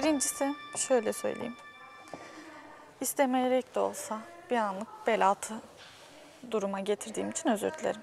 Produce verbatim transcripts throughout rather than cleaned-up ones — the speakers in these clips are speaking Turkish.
Birincisi şöyle söyleyeyim. İstemeyerek de olsa bir anlık bel altı duruma getirdiğim için özür dilerim.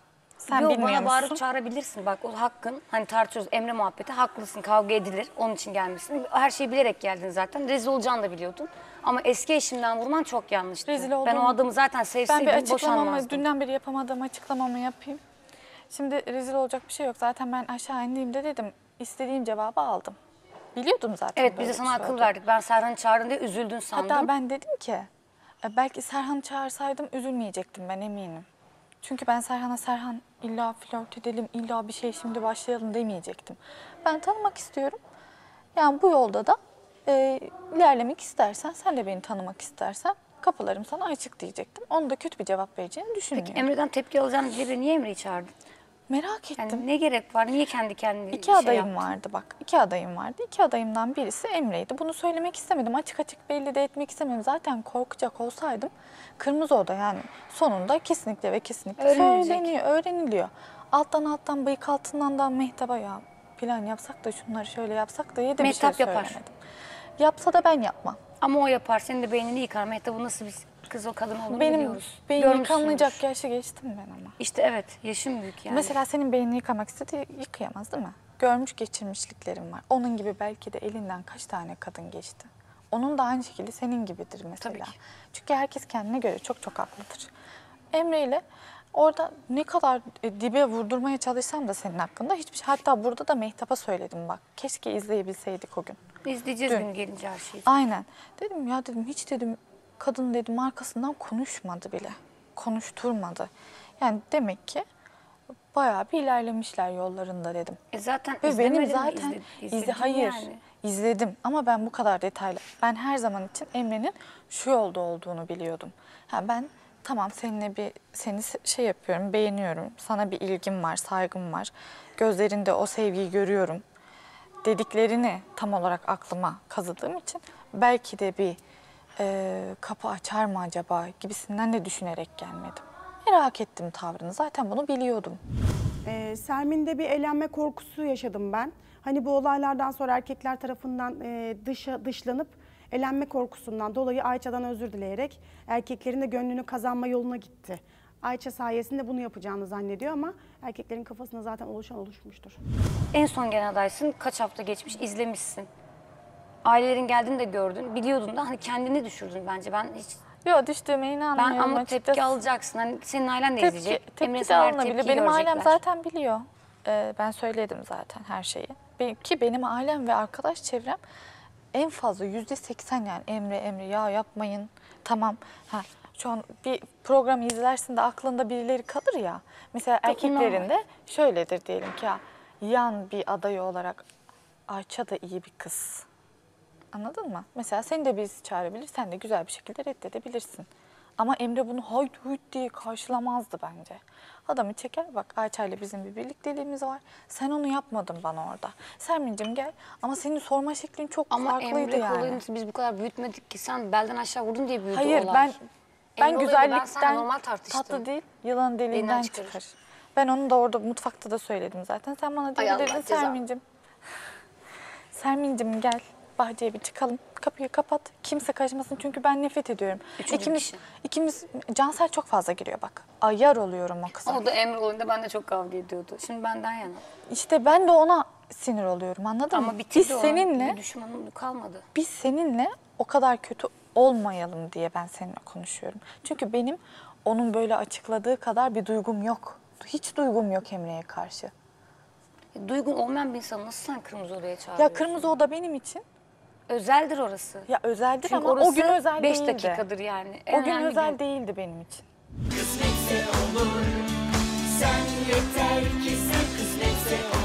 Sen Yok, bilmiyor bana musun? bağırıp çağırabilirsin. Bak o hakkın. Hani tartışıyoruz Emre muhabbeti. Haklısın, kavga edilir. Onun için gelmişsin. Her şeyi bilerek geldin zaten. Rezil olacağını da biliyordun. Ama eski eşimden vurman çok yanlıştı. Rezil Ben oldum. o adamı zaten Ben sevseydim bir açıklamamı, boşanmazdım. dünden beri yapamadığım açıklamamı yapayım. Şimdi rezil olacak bir şey yok. Zaten ben aşağı indiğimde dedim, istediğim cevabı aldım. Biliyordum zaten. Evet, biz böyle de bir sana şey akıl olduğunu. verdik. Ben Serhan'ı çağırdın diye üzüldün sandım. Hatta ben dedim ki, e, belki Serhan'ı çağırsaydım üzülmeyecektim, ben eminim. Çünkü ben Serhan'a Serhan illa flört edelim, illa bir şey şimdi başlayalım demeyecektim. Ben tanımak istiyorum. Yani bu yolda da e, ilerlemek istersen, sen de beni tanımak istersen kapılarım sana açık diyecektim. Onu da kötü bir cevap vereceğini düşünmüyorum. Peki Emre'den tepki alacağını diye beni niye Emre'yi çağırdın? Merak ettim. Yani ne gerek var? Niye kendi kendine İki şey adayım yaptın? vardı bak. İki adayım vardı. İki adayımdan birisi Emre'ydi. Bunu söylemek istemedim. Açık açık belli de etmek istemedim. Zaten korkacak olsaydım Kırmızı Oda yani sonunda kesinlikle ve kesinlikle Öğrenilecek. söyleniyor, öğreniliyor. Alttan alttan bıyık altından da Mehtap'a ya plan yapsak da şunları şöyle yapsak da diye de bir şey Mehtap yapar. söylemedim. Yapsa da ben yapmam. Ama o yapar. Senin de beynini yıkar. Mehtap'ı nasıl bir kız o kadın olduğunu Benim biliyoruz. beyni Görmüşsündür. yıkanmayacak yaşa geçtim ben ama. İşte evet. Yaşım büyük yani. Mesela senin beynini yıkamak istedi, yıkayamaz değil mi? Görmüş geçirmişliklerim var. Onun gibi belki de elinden kaç tane kadın geçti. Onun da aynı şekilde senin gibidir mesela. Tabii ki. Çünkü herkes kendine göre çok çok haklıdır. Emre ile orada ne kadar e, dibe vurdurmaya çalışsam da senin hakkında hiçbir şey. Hatta burada da Mehtap'a söyledim bak. Keşke izleyebilseydik o gün. İzleyeceğiz Dün. gün gelince her şeyi. Aynen. Dedim ya dedim hiç dedim kadın dedim arkasından konuşmadı bile. Konuşturmadı. Yani demek ki bayağı bir ilerlemişler yollarında dedim. E zaten Ve izlemedin benim mi? zaten İzle- izle, izledin hayır yani. izledim ama ben bu kadar detaylı. Ben her zaman için Emre'nin şu yolda olduğunu biliyordum. Ha ben tamam seninle bir seni şey yapıyorum, beğeniyorum. Sana bir ilgim var, saygım var. Gözlerinde o sevgiyi görüyorum. Dediklerini tam olarak aklıma kazıdığım için belki de bir e, kapı açar mı acaba gibisinden de düşünerek gelmedim. Merak ettim tavrını. Zaten bunu biliyordum. Ee, Sermin'de bir elenme korkusu yaşadım ben. Hani bu olaylardan sonra erkekler tarafından e, dışa, dışlanıp elenme korkusundan dolayı Ayça'dan özür dileyerek erkeklerin de gönlünü kazanma yoluna gitti. Ayça sayesinde bunu yapacağını zannediyor ama erkeklerin kafasında zaten oluşan oluşmuştur. En son gelen adaysın. Kaç hafta geçmiş izlemişsin. Ailelerin geldiğini de gördün. Biliyordun da hani kendini düşürdün bence. Ben hiç Yok düştüğüme inanmıyorum ben ama açıkçası. tepki alacaksın. Hani senin ailen de izleyecek. Tepki, Emre tepki de sana her alınabilir. tepkiyi Benim ailem görecekler. zaten biliyor. Ee, ben söyledim zaten her şeyi. Benim, ki benim ailem ve arkadaş çevrem en fazla yüzde seksen yani Emre Emre ya yapmayın. Tamam. Ha, şu an bir program izlersin de aklında birileri kalır ya. Mesela Çok erkeklerin de şöyledir diyelim ki ya yan bir adayı olarak Ayça da iyi bir kız. Anladın mı? Mesela seni de birisi çağırabilir, sen de güzel bir şekilde reddedebilirsin. Ama Emre bunu hayt huyt diye karşılamazdı bence. Adamı çeker, bak Ayça ile bizim bir birlikteliğimiz var. Sen onu yapmadın bana orada. Sermin'cim gel ama senin sorma şeklin çok Ama farklıydı Emre yani. olayını biz bu kadar büyütmedik ki. Sen belden aşağı vurdun diye büyüdü Hayır olay. ben ben Emre olayını ben sana güzellikten normal tartıştım. tatlı değil, yılan deliğinden Deliğinden çıkar. çıkarır. Ben onu da orada mutfakta da söyledim zaten. Sen bana Ay Allah dedin ceza. Sermin'cim. Sermin'cim gel bahçeye bir çıkalım. Kapıyı kapat. Kimse karışmasın çünkü ben nefret ediyorum. Üçüncü ikimiz, kişi. ikimiz, Cansel çok fazla giriyor bak. Ayar oluyorum o kıza. O da Emre olayında ben de çok kavga ediyordu. Şimdi benden yana. İşte ben de ona sinir oluyorum anladın mı? Ama bitirdi Biz o. seninle, Bir düşmanım kalmadı. biz seninle o kadar kötü olmayalım diye ben seninle konuşuyorum. Çünkü benim onun böyle açıkladığı kadar bir duygum yok. Hiç duygum yok Emre'ye karşı. E, duygun olmayan bir insanı nasıl sen Kırmızı Oda'ya çağırıyorsun? Ya Kırmızı Oda benim için Özeldir orası. ya özeldir Çünkü ama orası en özel beş değildi. dakikadır yani. O En gün önemli özel gün. değildi benim için. Kısmetse olur, sen yeter ki sen kısmetse olur.